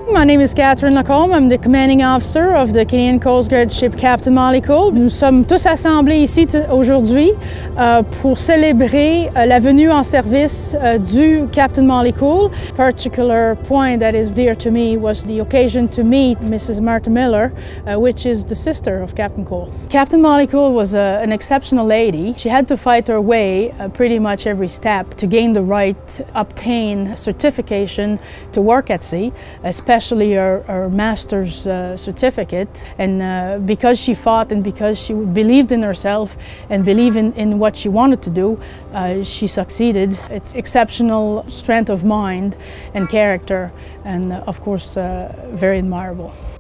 My name is Catherine Lacombe. I'm the commanding officer of the Canadian Coast Guard ship Captain Molly Cool. Nous sommes tous assemblés ici aujourd'hui pour célébrer la venue en service du Captain Molly Cool. A particular point that is dear to me was the occasion to meet Mrs. Martha Miller, which is the sister of Captain Cool. Captain Molly Cool was an exceptional lady. She had to fight her way pretty much every step to gain the right to obtain certification to work at sea, especially her master's certificate. And because she fought and because she believed in herself and believed in what she wanted to do, she succeeded. It's exceptional strength of mind and character, and of course very admirable.